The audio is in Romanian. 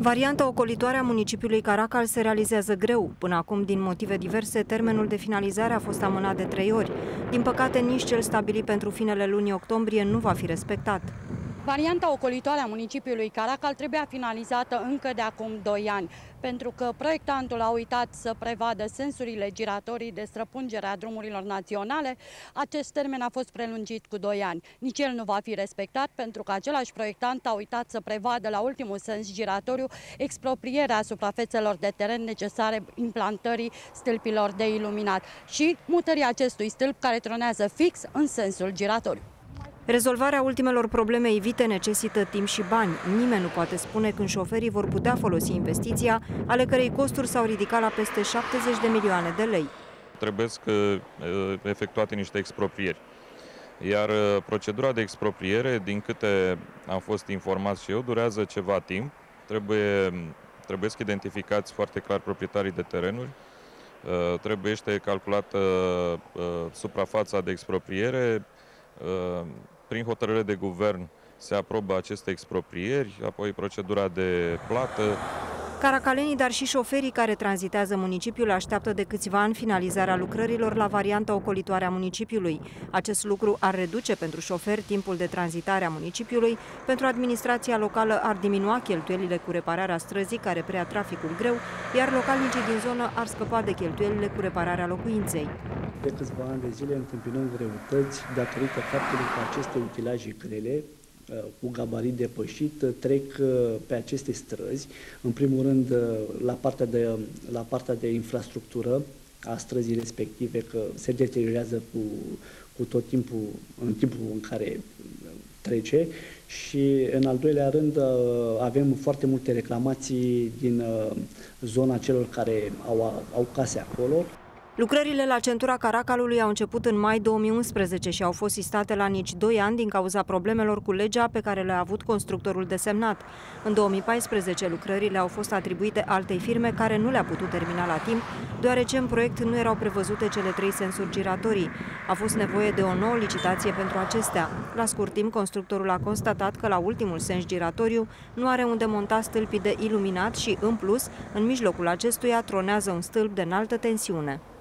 Varianta ocolitoare a municipiului Caracal se realizează greu. Până acum, din motive diverse, termenul de finalizare a fost amânat de 3 ori. Din păcate, nici cel stabilit pentru finele lunii octombrie nu va fi respectat. Varianta ocolitoare a municipiului Caracal trebuia finalizată încă de acum 2 ani, pentru că proiectantul a uitat să prevadă sensurile giratorii de străpungere a drumurilor naționale. Acest termen a fost prelungit cu 2 ani. Nici el nu va fi respectat, pentru că același proiectant a uitat să prevadă la ultimul sens giratoriu exproprierea suprafețelor de teren necesare implantării stâlpilor de iluminat și mutării acestui stâlp care tronează fix în sensul giratoriu. Rezolvarea ultimelor probleme evite necesită timp și bani. Nimeni nu poate spune când șoferii vor putea folosi investiția, ale cărei costuri s-au ridicat la peste 70 de milioane de lei. Trebuie efectuate niște exproprieri. Iar procedura de expropriere, din câte am fost informat și eu, durează ceva timp. Trebuie identificați foarte clar proprietarii de terenuri. Trebuie calculată suprafața de expropriere. Prin hotărâre de guvern se aprobă aceste exproprieri, apoi procedura de plată. Caracalenii, dar și șoferii care tranzitează municipiul așteaptă de câțiva ani finalizarea lucrărilor la varianta ocolitoare a municipiului. Acest lucru ar reduce pentru șoferi timpul de tranzitare a municipiului, pentru administrația locală ar diminua cheltuielile cu repararea străzii care preia traficul greu, iar localnicii din zonă ar scăpa de cheltuielile cu repararea locuinței. De câțiva ani de zile întâmpinăm greutăți datorită faptului că aceste utilaje grele cu gabarit depășit trec pe aceste străzi, în primul rând la partea de infrastructură a străzii respective, că se deteriorează cu tot timpul, în timpul în care trece, și în al doilea rând avem foarte multe reclamații din zona celor care au case acolo. Lucrările la centura Caracalului au început în mai 2011 și au fost sistate la nici 2 ani din cauza problemelor cu legea pe care le-a avut constructorul desemnat. În 2014, lucrările au fost atribuite altei firme care nu le-a putut termina la timp, deoarece în proiect nu erau prevăzute cele 3 sensuri giratorii. A fost nevoie de o nouă licitație pentru acestea. La scurt timp, constructorul a constatat că la ultimul sens giratoriu nu are unde monta stâlpii de iluminat și, în plus, în mijlocul acestuia tronează un stâlp de înaltă tensiune.